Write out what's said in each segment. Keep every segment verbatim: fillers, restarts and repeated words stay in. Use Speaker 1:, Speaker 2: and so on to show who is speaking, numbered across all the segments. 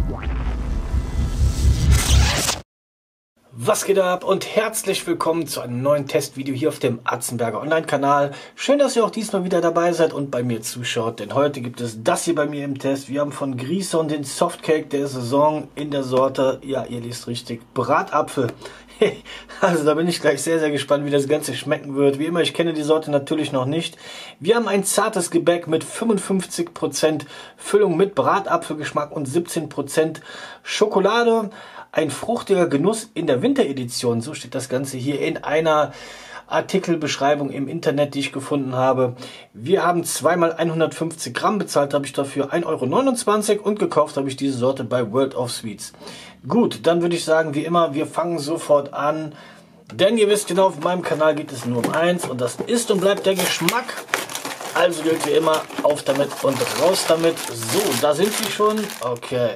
Speaker 1: Was geht ab und herzlich willkommen zu einem neuen Testvideo hier auf dem Atzenberger Online-Kanal. Schön, dass ihr auch diesmal wieder dabei seid und bei mir zuschaut, denn heute gibt es das hier bei mir im Test. Wir haben von Grison den Softcake der Saison in der Sorte, ja, ihr liest richtig, Bratapfel. Also da bin ich gleich sehr, sehr gespannt, wie das Ganze schmecken wird. Wie immer, ich kenne die Sorte natürlich noch nicht. Wir haben ein zartes Gebäck mit fünfundfünfzig Prozent Füllung mit Bratapfelgeschmack und siebzehn Prozent Schokolade. Ein fruchtiger Genuss in der Winteredition, so steht das Ganze hier in einer Artikelbeschreibung im Internet, die ich gefunden habe. Wir haben zweimal hundertfünfzig Gramm, bezahlt habe ich dafür ein Euro neunundzwanzig und gekauft habe ich diese Sorte bei World of Sweets. Gut, dann würde ich sagen, wie immer, wir fangen sofort an, denn ihr wisst genau, auf meinem Kanal geht es nur um eins und das ist und bleibt der Geschmack. Also gilt wie immer, auf damit und raus damit. So, da sind sie schon. Okay.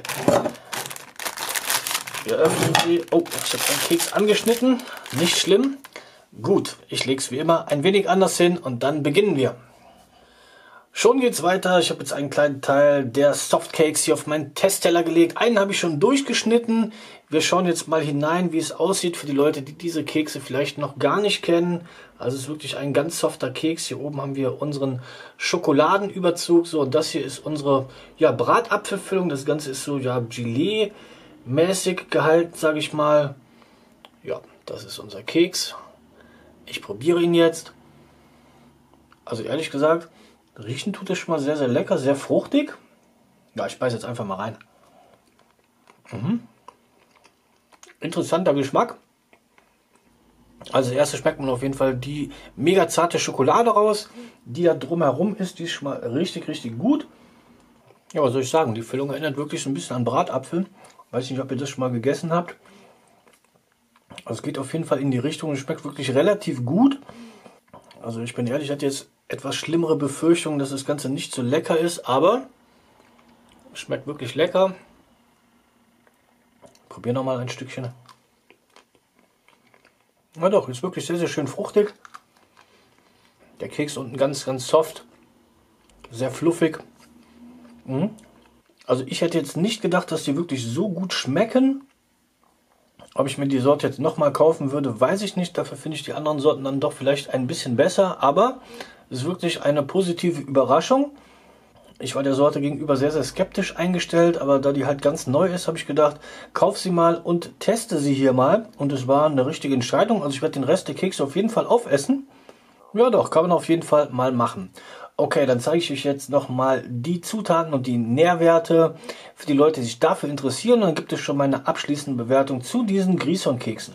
Speaker 1: Wir öffnen sie. Oh, ich habe einen Keks angeschnitten. Nicht schlimm. Gut, ich lege es wie immer ein wenig anders hin und dann beginnen wir. Schon geht's weiter. Ich habe jetzt einen kleinen Teil der Softcakes hier auf meinen Testteller gelegt. Einen habe ich schon durchgeschnitten. Wir schauen jetzt mal hinein, wie es aussieht für die Leute, die diese Kekse vielleicht noch gar nicht kennen. Also es ist wirklich ein ganz softer Keks. Hier oben haben wir unseren Schokoladenüberzug. So, und das hier ist unsere ja, Bratapfelfüllung. Das Ganze ist so ja Gelee mäßig gehalten, sage ich mal. Ja, das ist unser Keks. Ich probiere ihn jetzt. Also ehrlich gesagt, riechen tut es schon mal sehr, sehr lecker, sehr fruchtig. Ja, ich beiße jetzt einfach mal rein. Mhm. Interessanter Geschmack. Also das erste schmeckt man auf jeden Fall die mega zarte Schokolade raus, die da drumherum ist. Die ist schon mal richtig, richtig gut. Ja, was soll ich sagen? Die Füllung erinnert wirklich so ein bisschen an Bratapfel. Weiß nicht, ob ihr das schon mal gegessen habt. Also es geht auf jeden Fall in die Richtung. Es schmeckt wirklich relativ gut. Also ich bin ehrlich, ich hatte jetzt etwas schlimmere Befürchtungen, dass das Ganze nicht so lecker ist. Aber es schmeckt wirklich lecker. Probier noch mal ein Stückchen. Na doch, ist wirklich sehr, sehr schön fruchtig. Der Keks unten ganz, ganz soft. Sehr fluffig. Mhm. Also ich hätte jetzt nicht gedacht, dass die wirklich so gut schmecken. Ob ich mir die Sorte jetzt nochmal kaufen würde, weiß ich nicht. Dafür finde ich die anderen Sorten dann doch vielleicht ein bisschen besser. Aber es ist wirklich eine positive Überraschung. Ich war der Sorte gegenüber sehr, sehr skeptisch eingestellt. Aber da die halt ganz neu ist, habe ich gedacht, kauf sie mal und teste sie hier mal. Und es war eine richtige Entscheidung. Also ich werde den Rest der Kekse auf jeden Fall aufessen. Ja doch, kann man auf jeden Fall mal machen. Okay, dann zeige ich euch jetzt nochmal die Zutaten und die Nährwerte für die Leute, die sich dafür interessieren. Und dann gibt es schon meine abschließende Bewertung zu diesen Grison-Keksen.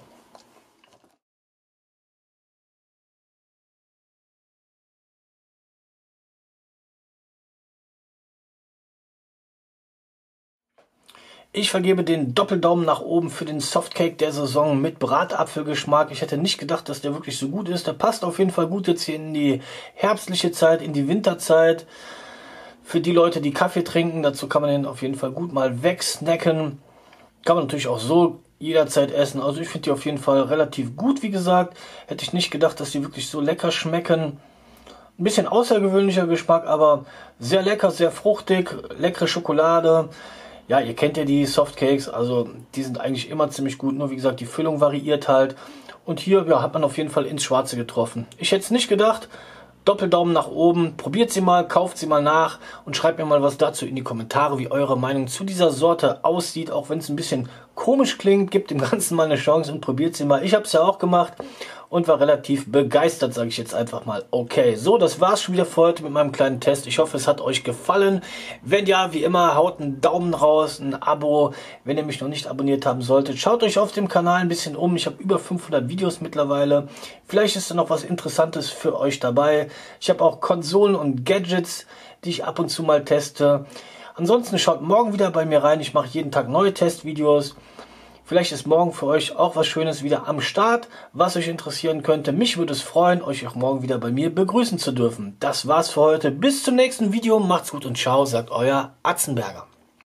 Speaker 1: Ich vergebe den Doppeldaumen nach oben für den Softcake der Saison mit Bratapfelgeschmack. Ich hätte nicht gedacht, dass der wirklich so gut ist. Der passt auf jeden Fall gut jetzt hier in die herbstliche Zeit, in die Winterzeit. Für die Leute, die Kaffee trinken, dazu kann man den auf jeden Fall gut mal wegsnacken. Kann man natürlich auch so jederzeit essen. Also ich finde die auf jeden Fall relativ gut, wie gesagt. Hätte ich nicht gedacht, dass die wirklich so lecker schmecken. Ein bisschen außergewöhnlicher Geschmack, aber sehr lecker, sehr fruchtig, leckere Schokolade. Ja, ihr kennt ja die Softcakes, also die sind eigentlich immer ziemlich gut, nur wie gesagt, die Füllung variiert halt. Und hier ja, hat man auf jeden Fall ins Schwarze getroffen. Ich hätte es nicht gedacht. Doppeldaumen nach oben, probiert sie mal, kauft sie mal nach und schreibt mir mal was dazu in die Kommentare, wie eure Meinung zu dieser Sorte aussieht. Auch wenn es ein bisschen komisch klingt, gebt dem Ganzen mal eine Chance und probiert sie mal. Ich habe es ja auch gemacht und war relativ begeistert, sage ich jetzt einfach mal. Okay, so, das war's schon wieder für heute mit meinem kleinen Test. Ich hoffe, es hat euch gefallen. Wenn ja, wie immer, haut einen Daumen raus, ein Abo. Wenn ihr mich noch nicht abonniert haben solltet, schaut euch auf dem Kanal ein bisschen um. Ich habe über fünfhundert Videos mittlerweile. Vielleicht ist da noch was Interessantes für euch dabei. Ich habe auch Konsolen und Gadgets, die ich ab und zu mal teste. Ansonsten schaut morgen wieder bei mir rein. Ich mache jeden Tag neue Testvideos. Vielleicht ist morgen für euch auch was Schönes wieder am Start, was euch interessieren könnte. Mich würde es freuen, euch auch morgen wieder bei mir begrüßen zu dürfen. Das war's für heute. Bis zum nächsten Video. Macht's gut und ciao, sagt euer Atzenberger.